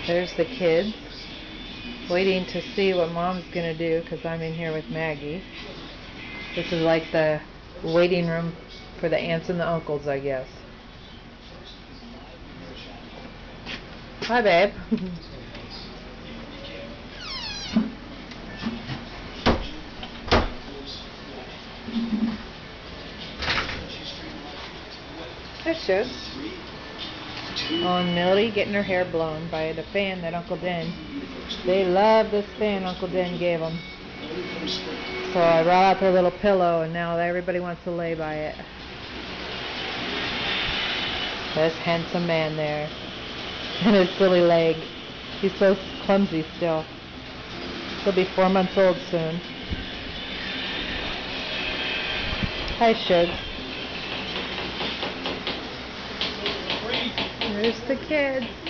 There's the kids waiting to see what Mom's gonna do because I'm in here with Maggie. This is like the waiting room for the aunts and the uncles, I guess. Hi, babe. There she is. Oh, and Millie getting her hair blown by the fan that Uncle Den. They love this fan Uncle Den gave them. So I brought out their little pillow, and now everybody wants to lay by it. This handsome man there. And his silly leg. He's so clumsy still. He'll be 4 months old soon. Hi, Shugs. There's the kids.